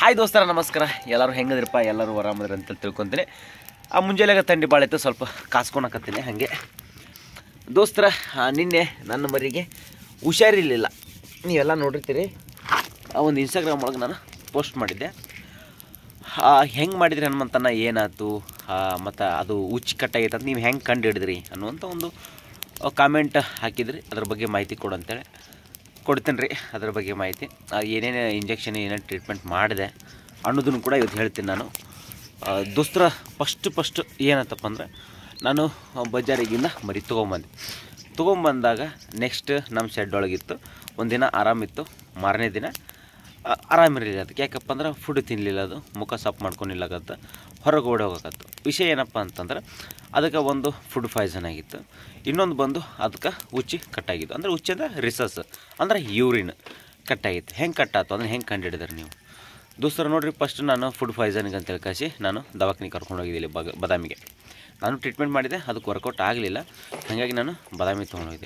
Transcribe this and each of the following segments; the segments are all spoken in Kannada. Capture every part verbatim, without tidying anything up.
ಹಾಯ್ ದೋಸ್ತರ ನಮಸ್ಕಾರ. ಎಲ್ಲರೂ ಹೆಂಗದ್ರಪ್ಪ? ಎಲ್ಲರೂ ಆರಾಮದ್ರಿ ಅಂತ ತಿಳ್ಕೊತೀನಿ. ಆ ಮುಂಜಾನೆಗೆ ತಂಡಿ ಭಾಳ ಇತ್ತು, ಸ್ವಲ್ಪ ಕಾಸ್ಕೊಳಕತ್ತೀನಿ ಹಾಗೆ. ದೋಸ್ತರ ನಿನ್ನೆ ನನ್ನ ಮರಿಗೆ ಹುಷಾರಿರಲಿಲ್ಲ, ನೀವೆಲ್ಲ ನೋಡಿರ್ತೀರಿ. ಆ ಒಂದು ಇನ್ಸ್ಟಾಗ್ರಾಮ್ ಒಳಗೆ ನಾನು ಪೋಸ್ಟ್ ಮಾಡಿದ್ದೆ. ಹೆಂಗೆ ಮಾಡಿದ್ರಿ ಹನುಮಂತನ, ಏನಾಯ್ತು ಮತ್ತು ಅದು ಹುಚ್ಚು ಕಟ್ಟಾಗೈತೆ ಅಂತ ನೀವು ಹೆಂಗೆ ಕಂಡು ಹಿಡಿದ್ರಿ ಅನ್ನುವಂಥ ಒಂದು ಕಾಮೆಂಟ್ ಹಾಕಿದ್ರಿ. ಅದ್ರ ಬಗ್ಗೆ ಮಾಹಿತಿ ಕೊಡು ಅಂತೇಳಿ ಕೊಡ್ತೀನಿ ರೀ. ಅದ್ರ ಬಗ್ಗೆ ಮಾಹಿತಿ, ಏನೇನು ಇಂಜೆಕ್ಷನ್ ಏನೇನು ಟ್ರೀಟ್ಮೆಂಟ್ ಮಾಡಿದೆ ಅನ್ನೋದನ್ನು ಕೂಡ ಇವತ್ತು ಹೇಳ್ತೀನಿ ನಾನು. ದೋಸ್ತರ ಫಸ್ಟ್ ಫಸ್ಟ್ ಏನಾಯ್ತಪ್ಪ ಅಂದ್ರೆ, ನಾನು ಬಜಾರಿಗಿಂದ ಮರಿ ತೊಗೊಂಬಂದೆ. ತೊಗೊಂಬಂದಾಗ ನೆಕ್ಸ್ಟ್ ನಮ್ಮ ಶೆಡ್ ಒಳಗಿತ್ತು. ಒಂದಿನ ಆರಾಮಿತ್ತು, ಮಾರನೇ ದಿನ ಆರಾಮಿರಲಿಲ್ಲ. ಅದಕ್ಕೆ ಯಾಕಪ್ಪ ಅಂದ್ರೆ ಫುಡ್ ತಿನ್ನಲಿಲ್ಲ, ಅದು ಮುಖ ಸಾಫ್ ಮಾಡ್ಕೊಂಡಿಲ್ಲಕತ್ತ, ಹೊರಗೆ ಓಡಿ ಹೋಗಕತ್ತು. ವಿಷಯ ಏನಪ್ಪ ಅಂತಂದ್ರೆ, ಅದಕ್ಕೆ ಒಂದು ಫುಡ್ ಪಾಯ್ಸನ್ ಆಗಿತ್ತು, ಇನ್ನೊಂದು ಬಂದು ಅದಕ್ಕೆ ಹುಚ್ಚಿ ಕಟ್ಟಾಗಿತ್ತು. ಅಂದರೆ ಹುಚ್ಚಿ ಅಂದರೆ ರಿಸಸ್ ಅಂದರೆ ಯೂರಿನ್ ಕಟ್ಟಾಗಿತ್ತು. ಹೆಂಗೆ ಕಟ್ಟಾಯ್ತು ಅಂದರೆ ಹೆಂಗೆ ಕಂಡು ಹಿಡಿದ್ರಿ ನೀವು ದೋಸ್ತರು? ನೋಡಿರಿ, ಫಸ್ಟ್ ನಾನು ಫುಡ್ ಪಾಯ್ಸನ್ಗೆ ಅಂತೇಳಿ ಕಾಸಿ ನಾನು ದವಾಖಾನಿಗೆ ಕರ್ಕೊಂಡು ಹೋಗಿದ್ದಿಲ್ಲ ಬಗ ಬದಾಮಿಗೆ. ನಾನು ಟ್ರೀಟ್ಮೆಂಟ್ ಮಾಡಿದೆ, ಅದಕ್ಕೆ ವರ್ಕೌಟ್ ಆಗಲಿಲ್ಲ, ಹಾಗಾಗಿ ನಾನು ಬದಾಮಿಗೆ ತೊಗೊಂಡೋಗಿದ್ದೆ.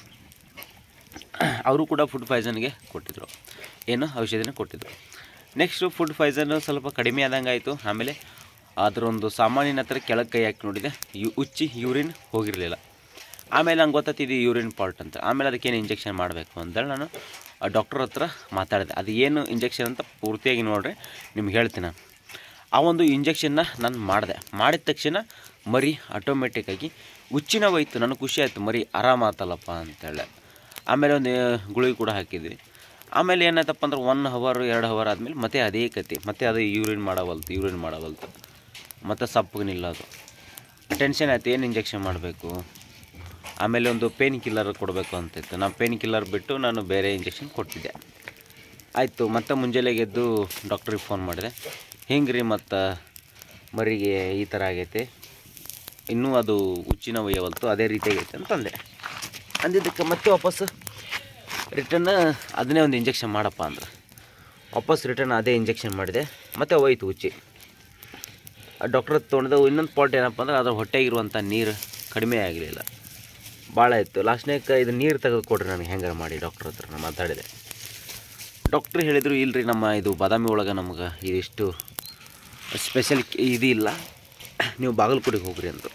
ಅವರು ಕೂಡ ಫುಡ್ ಪಾಯ್ಸನ್ಗೆ ಕೊಟ್ಟಿದ್ದರು, ಏನು ಔಷಧಿನ ಕೊಟ್ಟಿದ್ದರು. ನೆಕ್ಸ್ಟು ಫುಡ್ ಪಾಯ್ಸನ್ ಸ್ವಲ್ಪ ಕಡಿಮೆ ಆದಂಗೆ ಆಯಿತು. ಆಮೇಲೆ ಅದರೊಂದು ಸಾಮಾನ್ಯನ ಹತ್ರ ಕೆಳಗೆ ಕೈ ಹಾಕಿ ನೋಡಿದೆ, ಯು ಉಚ್ಚಿ ಯೂರಿನ್ ಹೋಗಿರಲಿಲ್ಲ. ಆಮೇಲೆ ನಂಗೆ ಗೊತ್ತಾಯ್ತು ಇದು ಯೂರಿನ್ ಪಾಲ್ಟ್ ಅಂತ. ಆಮೇಲೆ ಅದಕ್ಕೇನು ಇಂಜೆಕ್ಷನ್ ಮಾಡಬೇಕು ಅಂತೇಳಿ ನಾನು ಡಾಕ್ಟರ್ ಹತ್ರ ಮಾತಾಡಿದೆ. ಅದು ಏನು ಇಂಜೆಕ್ಷನ್ ಅಂತ ಪೂರ್ತಿಯಾಗಿ ನೋಡ್ರಿ ನಿಮ್ಗೆ ಹೇಳ್ತೀನಿ ನಾನು. ಆ ಒಂದು ಇಂಜೆಕ್ಷನ್ನ ನಾನು ಮಾಡಿದೆ. ಮಾಡಿದ ತಕ್ಷಣ ಮರಿ ಆಟೋಮೆಟಿಕ್ಕಾಗಿ ಹುಚ್ಚಿನ ಹೋಯ್ತು. ನನಗೆ ಖುಷಿ ಆಯಿತು, ಮರಿ ಆರಾಮಾತಲ್ಲಪ್ಪ ಅಂತೇಳಿ. ಆಮೇಲೆ ಒಂದು ಗುಳಿಗೆ ಕೂಡ ಹಾಕಿದ್ವಿ. ಆಮೇಲೆ ಏನಾಯ್ತಪ್ಪ ಅಂದ್ರೆ ಒನ್ ಹವರ್ ಎರಡು ಹವರ್ ಆದಮೇಲೆ ಮತ್ತೆ ಅದೇ ಕತೆ, ಮತ್ತೆ ಅದು ಯೂರಿನ್ ಮಾಡವಲ್ತು ಯೂರಿನ್ ಮಾಡವಲ್ತು ಮತ್ತು ಸಪ್ಪಗೆ ನಿಲ್ಲೋದು. ಟೆನ್ಷನ್ ಆಯ್ತು, ಏನು ಇಂಜೆಕ್ಷನ್ ಮಾಡಬೇಕು. ಆಮೇಲೆ ಒಂದು ಪೇನ್ ಕಿಲ್ಲರ್ ಕೊಡಬೇಕು ಅಂತಿತ್ತು. ನಾನು ಪೇನ್ ಕಿಲ್ಲರ್ ಬಿಟ್ಟು ನಾನು ಬೇರೆ ಇಂಜೆಕ್ಷನ್ ಕೊಟ್ಟಿದ್ದೆ. ಆಯಿತು, ಮತ್ತು ಮುಂಜಾನೆಗೆ ಎದ್ದು ಡಾಕ್ಟ್ರಿಗೆ ಫೋನ್ ಮಾಡಿದೆ. ಹೆಂಗೆ ರೀ ಮತ್ತು ಮರಿಗೆ ಈ ಥರ ಆಗೈತೆ, ಇನ್ನೂ ಅದು ಹುಚ್ಚಿನ ಒಯ್ಯವಲ್ತು, ಅದೇ ರೀತಿಯಾಗೈತೆ ಅಂತಂದೆ. ಅಂದಿದ್ದಕ್ಕೆ ಮತ್ತೆ ವಾಪಸ್ ರಿಟರ್ನ್ ಅದನ್ನೇ ಒಂದು ಇಂಜೆಕ್ಷನ್ ಮಾಡಪ್ಪ ಅಂದ್ರೆ ವಾಪಸ್ ರಿಟರ್ನ್ ಅದೇ ಇಂಜೆಕ್ಷನ್ ಮಾಡಿದೆ. ಮತ್ತು ಹೋಯ್ತು ಹುಚ್ಚಿ. ಡಾಕ್ಟ್ರ್ ತೊಗೊಂಡು ಇನ್ನೊಂದು ಪಾಯಿಂಟ್ ಏನಪ್ಪ ಅಂದ್ರೆ, ಅದ್ರ ಹೊಟ್ಟೆಗಿರುವಂಥ ನೀರು ಕಡಿಮೆ ಆಗಲಿಲ್ಲ, ಭಾಳ ಇತ್ತು. ಲಾಸ್ಟ್ನೇಗೆ ಇದು ನೀರು ತೆಗೆದು ಕೊಡ್ರಿ ನನಗೆ ಹೆಂಗಾರ ಮಾಡಿ ಡಾಕ್ಟ್ರ್ ಹತ್ರ ನಾನು ಮಾತಾಡಿದೆ. ಡಾಕ್ಟ್ರ್ ಹೇಳಿದರು, ಇಲ್ಲರಿ ನಮ್ಮ ಇದು ಬಾದಾಮಿ ಒಳಗೆ ನಮ್ಗೆ ಇದಿಷ್ಟು ಸ್ಪೆಷಲ್ ಇದಿಲ್ಲ, ನೀವು ಬಾಗಲಕೋಟೆಗೆ ಹೋಗ್ರಿ ಅಂದರು.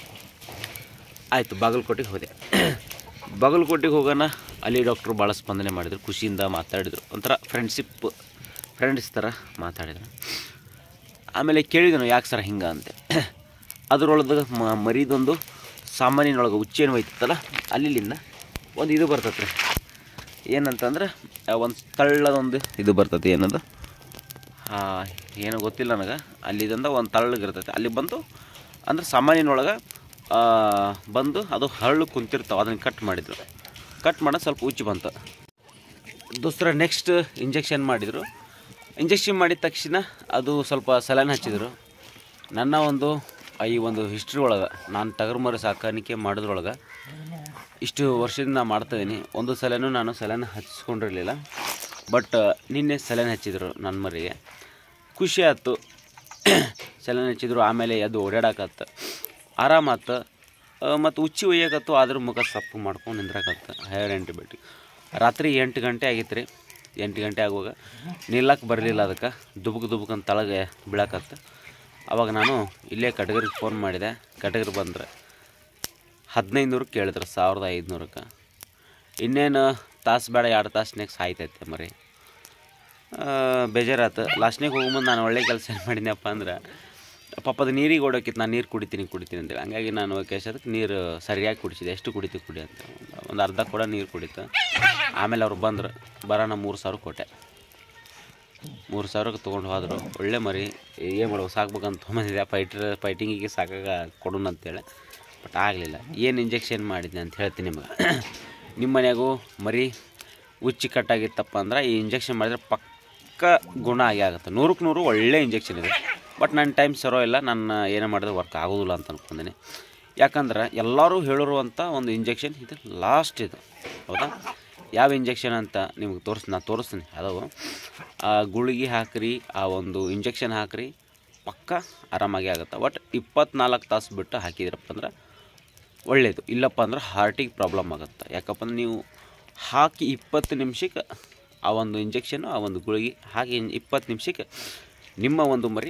ಆಯಿತು, ಬಾಗಲಕೋಟೆಗೆ ಹೋದೆ. ಬಾಗಲಕೋಟೆಗೆ ಹೋಗೋಣ, ಅಲ್ಲಿ ಡಾಕ್ಟ್ರು ಭಾಳ ಸ್ಪಂದನೆ ಮಾಡಿದರು, ಖುಷಿಯಿಂದ ಮಾತಾಡಿದರು, ಒಂಥರ ಫ್ರೆಂಡ್ಶಿಪ್ ಫ್ರೆಂಡ್ಸ್ ಥರ ಮಾತಾಡಿದರು. ಆಮೇಲೆ ಕೇಳಿದನು ಯಾಕೆ ಸರ್ ಹಿಂಗೆ ಅಂತೆ. ಅದರೊಳಗೆ ಮರಿದೊಂದು ಸಾಮಾನ್ಯನೊಳಗೆ ಹುಚ್ಚೇನು ಹೋಯ್ತಲ್ಲ, ಅಲ್ಲಿಂದ ಒಂದು ಇದು ಬರ್ತೈತೆ ರೀ, ಏನಂತಂದ್ರೆ ಒಂದು ತಳ್ಳದೊಂದು ಇದು ಬರ್ತೈತೆ, ಏನದು ಏನೋ ಗೊತ್ತಿಲ್ಲ ನನಗೆ. ಅಲ್ಲಿಂದ ಒಂದು ತಳ್ಳಗಿರ್ತೈತೆ, ಅಲ್ಲಿ ಬಂದು ಅಂದ್ರೆ ಸಾಮಾನ್ಯನೊಳಗೆ ಬಂದು ಅದು ಹರಳು ಕುಂತಿರ್ತಾವೆ, ಅದನ್ನು ಕಟ್ ಮಾಡಿದ್ರು. ಕಟ್ ಮಾಡೋದು ಸ್ವಲ್ಪ ಹುಚ್ಚು ಬಂತು ದೋಸ್ತರ. ನೆಕ್ಸ್ಟ್ ಇಂಜೆಕ್ಷನ್ ಮಾಡಿದರು. ಇಂಜೆಕ್ಷನ್ ಮಾಡಿದ ತಕ್ಷಣ ಅದು ಸ್ವಲ್ಪ ಸಲೈನ್ ಹಚ್ಚಿದರು. ನನ್ನ ಒಂದು ಈ ಒಂದು ಹಿಸ್ಟ್ರಿ ಒಳಗೆ, ನಾನು ಟಗರು ಮರಿ ಸಾಕಾಣಿಕೆ ಮಾಡೋದ್ರೊಳಗೆ ಇಷ್ಟು ವರ್ಷದಿಂದ ನಾನು ಮಾಡ್ತಾಯಿದ್ದೀನಿ, ಒಂದು ಸಲನೂ ನಾನು ಸಲೈನ್ ಹಚ್ಚಿಸ್ಕೊಂಡಿರಲಿಲ್ಲ. ಬಟ್ ನಿನ್ನೆ ಸಲೈನ್ ಹಚ್ಚಿದ್ರು ನನ್ನ ಮರಿಗೆ, ಖುಷಿ ಆಯ್ತು. ಸಲೈನ್ ಹಚ್ಚಿದ್ರು, ಆಮೇಲೆ ಅದು ಓಡಾಡಕತ್ತು, ಆರಾಮಾತು. ಮತ್ತು ಹುಚ್ಚಿ ಒಯ್ಯಕತ್ತು, ಆದ್ರೂ ಮುಖ ಸಪ್ಪು ಮಾಡ್ಕೊಂಡು ನಿಂದ್ರಕತ್ತು. ಹೇರ್ ಆ್ಯಂಟಿಬಯೋಟಿಕ್ ರಾತ್ರಿ ಎಂಟು ಗಂಟೆ ಆಗಿತ್ತು ರೀ. ಎಂಟು ಗಂಟೆ ಆಗುವಾಗ ನಿಲ್ಲಕ್ಕೆ ಬರಲಿಲ್ಲ, ಅದಕ್ಕೆ ದುಬುಕ್ ದುಬುಕ್ ಅಂತ ತಳಗೆ ಬೀಳಕತ್ತು. ಅವಾಗ ನಾನು ಇಲ್ಲೇ ಕಟಗರಿಗೆ ಫೋನ್ ಮಾಡಿದೆ. ಕಟಗರಿ ಬಂದ್ರೆ ಹದಿನೈದು ನೂರಕ್ಕೆ ಕೇಳಿದ್ರು, ಸಾವಿರದ ಐದುನೂರಕ್ಕೆ. ಇನ್ನೇನು ತಾಸು ಬೇಡ ಎರಡು ತಾಸು ನೆಕ್ಸ್ಟ್ ಆಯ್ತೈತೆ ಮರಿ. ಬೇಜಾರಾಯ್ತು. ಲಾಸ್ಟ್ನಾಗ ಹೋಗ್ಬಂದು ನಾನು ಒಳ್ಳೆ ಕೆಲಸ ಏನು ಮಾಡಿದ್ನಪ್ಪ ಅಂದ್ರೆ, ಪಾಪದ ನೀರಿಗೆ ಓಡೋಕಿತ್ತು, ನಾನು ನೀರು ಕುಡಿತೀನಿ ಕುಡಿತೀನಿ ಅಂತೇಳಿ. ಹಂಗಾಗಿ ನಾನು ಕೇಸದಕ್ಕೆ ನೀರು ಸರಿಯಾಗಿ ಕುಡಿಸಿದೆ. ಎಷ್ಟು ಕುಡಿತೀವಿ ಕುಡಿ ಅಂತ ಒಂದು ಅರ್ಧ ಕೂಡ ನೀರು ಕುಡಿತು. ಆಮೇಲೆ ಅವ್ರು ಬಂದರು, ಬರೋಣ ಮೂರು ಸಾವಿರ ಕೊಟ್ಟೆ. ಮೂರು ಸಾವಿರಕ್ಕೆ ತೊಗೊಂಡು ಹೋದರು. ಒಳ್ಳೆ ಮರಿ, ಏನು ಮಾಡೋದು, ಸಾಕ್ಬೇಕಂತ ತೊಗೊಂಬಂದಿದ್ದೆ. ಫೈಟ್ರ್ ಫೈಟಿಂಗಿಗೆ ಸಾಕಾಗ ಕೊಡೋಣ ಅಂತೇಳಿ, ಬಟ್ ಆಗಲಿಲ್ಲ. ಏನು ಇಂಜೆಕ್ಷನ್ ಮಾಡಿದ್ದೆ ಅಂತ ಹೇಳ್ತೀನಿ ನಿಮ್ಗೆ. ನಿಮ್ಮ ಮನೆಯಾಗೂ ಮರಿ ಹುಚ್ಚಿ ಕಟ್ಟಾಗಿತ್ತಪ್ಪ ಅಂದ್ರೆ ಈ ಇಂಜೆಕ್ಷನ್ ಮಾಡಿದ್ರೆ ಪಕ್ಕ ಗುಣ ಆಗಿ ಆಗುತ್ತೆ. ನೂರಕ್ಕೆ ನೂರು ಒಳ್ಳೆ ಇಂಜೆಕ್ಷನ್ ಇದೆ. ಬಟ್ ನನ್ನ ಟೈಮ್ ಸರೋ ಇಲ್ಲ, ನಾನು ಏನೇ ಮಾಡಿದ್ರೆ ವರ್ಕ್ ಆಗೋದಿಲ್ಲ ಅಂತ ಅಂದ್ಕೊಂಡಿನಿ. ಯಾಕಂದ್ರೆ ಎಲ್ಲರೂ ಹೇಳಿರುವಂಥ ಒಂದು ಇಂಜೆಕ್ಷನ್ ಇದು ಲಾಸ್ಟ್ ಇದು, ಹೌದಾ? ಯಾವ ಇಂಜೆಕ್ಷನ್ ಅಂತ ನಿಮ್ಗೆ ತೋರಿಸ್ ನಾನು ತೋರಿಸ್ತೀನಿ. ಅದು ಆ ಗುಳಿಗೆ ಹಾಕ್ರಿ, ಆ ಒಂದು ಇಂಜೆಕ್ಷನ್ ಹಾಕ್ರಿ, ಪಕ್ಕ ಆರಾಮಾಗಿ ಆಗುತ್ತೆ. ಬಟ್ ಇಪ್ಪತ್ನಾಲ್ಕು ತಾಸು ಬಿಟ್ಟು ಹಾಕಿದ್ರಪ್ಪ ಅಂದ್ರೆ ಒಳ್ಳೆಯದು. ಇಲ್ಲಪ್ಪ ಅಂದ್ರೆ ಹಾರ್ಟಿಗೆ ಪ್ರಾಬ್ಲಮ್ ಆಗುತ್ತೆ. ಯಾಕಪ್ಪ ಅಂದ್ರೆ ನೀವು ಹಾಕಿ ಇಪ್ಪತ್ತು ನಿಮಿಷಕ್ಕೆ ಆ ಒಂದು ಇಂಜೆಕ್ಷನ್ನು ಆ ಒಂದು ಗುಳಿಗೆ ಹಾಗೆ ಇಪ್ಪತ್ತು ನಿಮಿಷಕ್ಕೆ ನಿಮ್ಮ ಒಂದು ಮರಿ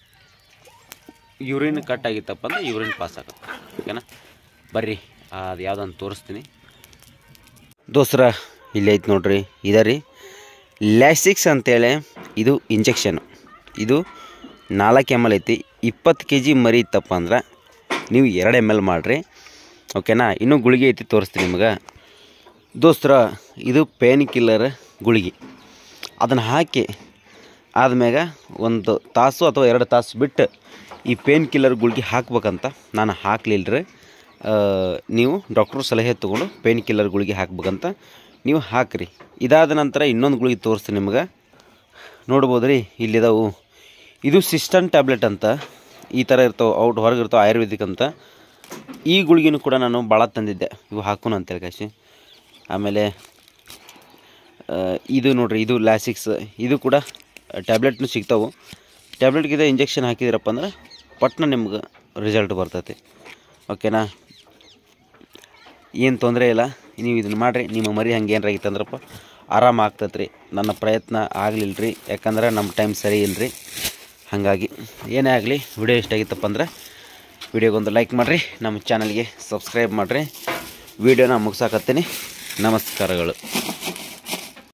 ಯೂರಿನ್ ಕಟ್ ಆಗಿತ್ತಪ್ಪ ಅಂದರೆ ಯೂರಿನ್ ಪಾಸ್ ಆಗುತ್ತೆ. ಓಕೆನಾ, ಬರ್ರಿ ಅದು ಯಾವುದಂತ ತೋರಿಸ್ತೀನಿ ದೋಸ್ತರ. ಇಲ್ಲಿ ಐತೆ ನೋಡ್ರಿ, ಇದೆ ರೀ ಲ್ಯಾಸಿಕ್ಸ್ ಅಂತೇಳಿ ಇದು ಇಂಜೆಕ್ಷನು. ಇದು ನಾಲ್ಕು ಎಮ್ ಎಲ್ ಐತಿ. ಇಪ್ಪತ್ತು ಕೆ ಜಿ ಮರಿ ಇತ್ತಪ್ಪ ಅಂದ್ರೆ ನೀವು ಎರಡು ಎಮ್ ಎಲ್ ಮಾಡಿರಿ. ಓಕೆನಾ, ಇನ್ನೂ ಗುಳಿಗೆ ಐತಿ ತೋರಿಸ್ತೀನಿ ನಿಮ್ಗೆ ದೋಸ್ತರ. ಇದು ಪೇನ್ ಕಿಲ್ಲರ್ ಗುಳಿಗೆ. ಅದನ್ನು ಹಾಕಿ ಆದ್ಮ್ಯಾಗ ಒಂದು ತಾಸು ಅಥವಾ ಎರಡು ತಾಸು ಬಿಟ್ಟು ಈ ಪೇನ್ ಕಿಲ್ಲರ್ ಗುಳಿಗೆ ಹಾಕ್ಬೇಕಂತ ನಾನು ಹಾಕ್ಲಿಲ್ಲರಿ. ನೀವು ಡಾಕ್ಟ್ರು ಸಲಹೆ ತೊಗೊಂಡು ಪೇನ್ ಕಿಲ್ಲರ್ ಗುಳಿಗೆ ಹಾಕ್ಬೇಕಂತ ನೀವು ಹಾಕಿರಿ. ಇದಾದ ನಂತರ ಇನ್ನೊಂದು ಗುಳಿಗೆ ತೋರಿಸ್ತೀನಿ ನಿಮ್ಗೆ, ನೋಡ್ಬೋದು ರೀ ಇಲ್ಲಿದಾವು. ಇದು ಸಿಸ್ಟನ್ ಟ್ಯಾಬ್ಲೆಟ್ ಅಂತ ಈ ಥರ ಇರ್ತಾವೆ, ಔಟ್ ಹೊರಗೆ ಇರ್ತಾವೆ, ಆಯುರ್ವೇದಿಕ್ ಅಂತ. ಈ ಗುಳಿಗೆನೂ ಕೂಡ ನಾನು ಭಾಳ ತಂದಿದ್ದೆ, ಇವು ಹಾಕೋಣ ಅಂತೇಳಿ ಕಾಶಿ. ಆಮೇಲೆ ಇದು ನೋಡಿರಿ, ಇದು ಲ್ಯಾಸಿಕ್ಸ್. ಇದು ಕೂಡ ಟ್ಯಾಬ್ಲೆಟ್ನು ಸಿಗ್ತಾವೆ. ಟ್ಯಾಬ್ಲೆಟ್ಗಿದೆ ಇಂಜೆಕ್ಷನ್ ಹಾಕಿದಿರಪ್ಪ ಅಂದ್ರೆ ಪಟ್ನ ನಿಮ್ಗೆ ರಿಸಲ್ಟ್ ಬರ್ತೈತಿ. ಓಕೆನಾ, ಏನು ತೊಂದರೆ ಇಲ್ಲ. ನೀವು ಇದನ್ನು ಮಾಡಿರಿ, ನಿಮ್ಮ ಮರಿ ಹಂಗೆ ಏನಾರ ಅಂದ್ರಪ್ಪ ಆರಾಮ ಆಗ್ತೈತೆ ರೀ. ನನ್ನ ಪ್ರಯತ್ನ ಆಗಲಿಲ್ಲ ರೀ, ಯಾಕಂದ್ರೆ ನಮ್ಮ ಟೈಮ್ ಸರಿ ಇಲ್ಲ ರೀ. ಹಾಗಾಗಿ ಏನೇ ಆಗಲಿ, ವಿಡಿಯೋ ಇಷ್ಟ ಆಗಿತ್ತಪ್ಪ ಅಂದ್ರೆ ವಿಡಿಯೋಗೊಂದು ಲೈಕ್ ಮಾಡಿರಿ, ನಮ್ಮ ಚಾನಲ್ಗೆ ಸಬ್ಸ್ಕ್ರೈಬ್ ಮಾಡಿರಿ. ವಿಡಿಯೋನ ಮುಗಿಸಾಕತ್ತೀನಿ. ನಮಸ್ಕಾರಗಳು.